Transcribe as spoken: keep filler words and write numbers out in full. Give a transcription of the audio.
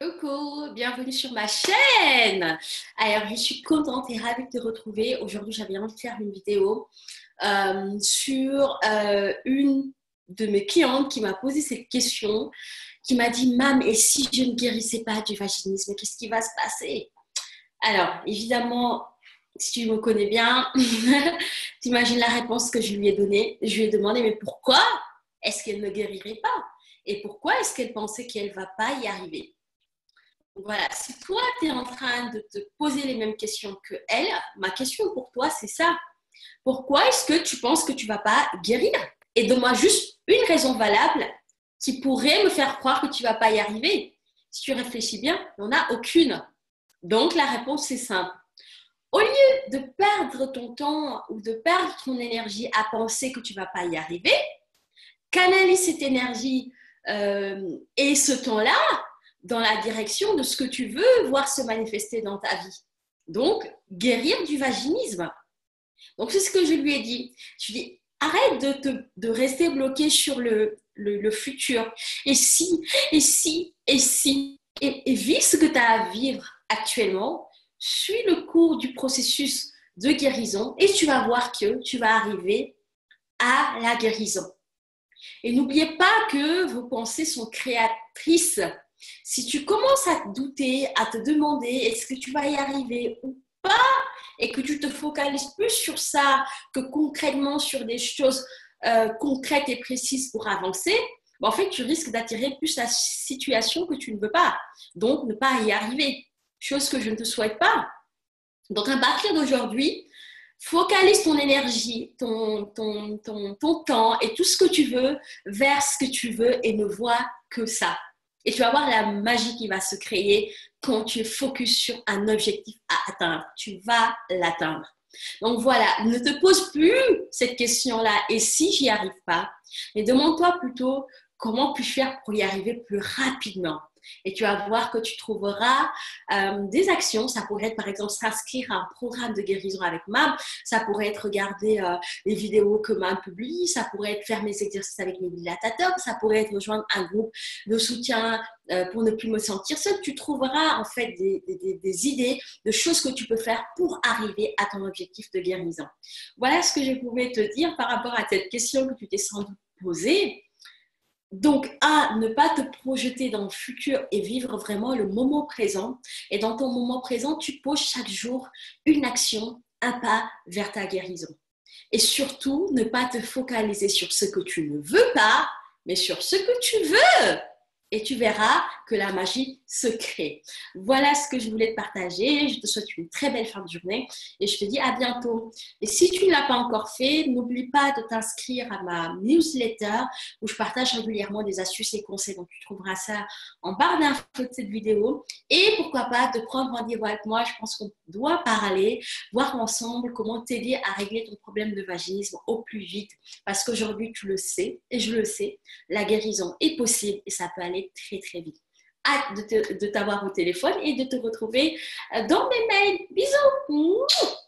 Coucou, bienvenue sur ma chaîne. Alors, je suis contente et ravie de te retrouver. Aujourd'hui, j'avais envie de faire une vidéo euh, sur euh, une de mes clientes qui m'a posé cette question, qui m'a dit, Mam, et si je ne guérissais pas du vaginisme, qu'est-ce qui va se passer? Alors, évidemment, si tu me connais bien, tu imagines la réponse que je lui ai donnée. Je lui ai demandé, mais pourquoi est-ce qu'elle ne guérirait pas? Et pourquoi est-ce qu'elle pensait qu'elle ne va pas y arriver? Voilà, si toi, tu es en train de te poser les mêmes questions que elle, ma question pour toi, c'est ça. Pourquoi est-ce que tu penses que tu ne vas pas guérir? Et donne-moi juste une raison valable qui pourrait me faire croire que tu ne vas pas y arriver. Si tu réfléchis bien, il n'y en a aucune. Donc, la réponse est simple. Au lieu de perdre ton temps ou de perdre ton énergie à penser que tu ne vas pas y arriver, canalise cette énergie euh, et ce temps-là dans la direction de ce que tu veux voir se manifester dans ta vie. Donc, guérir du vaginisme. Donc, c'est ce que je lui ai dit. Je lui ai dit, arrête de, te, de rester bloqué sur le, le, le futur. Et si, et si, et si. Et, et vis ce que tu as à vivre actuellement. Suis le cours du processus de guérison et tu vas voir que tu vas arriver à la guérison. Et n'oubliez pas que vos pensées sont créatrices. Si tu commences à te douter, à te demander est-ce que tu vas y arriver ou pas, et que tu te focalises plus sur ça que concrètement sur des choses euh, concrètes et précises pour avancer, ben en fait, tu risques d'attirer plus la situation que tu ne veux pas. Donc, ne pas y arriver. Chose que je ne te souhaite pas. Donc, à partir d'aujourd'hui, focalise ton énergie, ton, ton, ton, ton temps et tout ce que tu veux vers ce que tu veux et ne vois que ça. Et tu vas voir la magie qui va se créer quand tu es focus sur un objectif à atteindre. Tu vas l'atteindre. Donc voilà, ne te pose plus cette question-là. Et si j'y arrive pas? Mais demande-toi plutôt comment puis-je faire pour y arriver plus rapidement. Et tu vas voir que tu trouveras euh, des actions. Ça pourrait être par exemple s'inscrire à un programme de guérison avec Mam. Ça pourrait être regarder euh, les vidéos que Mam publie. Ça pourrait être faire mes exercices avec mes dilatateurs. Ça pourrait être rejoindre un groupe de soutien euh, pour ne plus me sentir seule. Tu trouveras en fait des, des, des idées de choses que tu peux faire pour arriver à ton objectif de guérison. Voilà ce que je pouvais te dire par rapport à cette question que tu t'es sans doute posée. Donc, un, ne pas te projeter dans le futur et vivre vraiment le moment présent. Et dans ton moment présent, tu poses chaque jour une action, un pas vers ta guérison. Et surtout, ne pas te focaliser sur ce que tu ne veux pas, mais sur ce que tu veux. Et tu verras que la magie se crée. Voilà ce que je voulais te partager. Je te souhaite une très belle fin de journée et je te dis à bientôt. Et si tu ne l'as pas encore fait, n'oublie pas de t'inscrire à ma newsletter où je partage régulièrement des astuces et conseils. Donc, tu trouveras ça en barre d'infos de cette vidéo. Et pourquoi pas de prendre rendez-vous avec moi. Je pense qu'on doit parler, voir ensemble comment t'aider à régler ton problème de vaginisme au plus vite. Parce qu'aujourd'hui, tu le sais et je le sais, la guérison est possible et ça peut aller très très vite. Hâte de, te, de t'avoir au téléphone et de te retrouver dans mes mails. Bisous.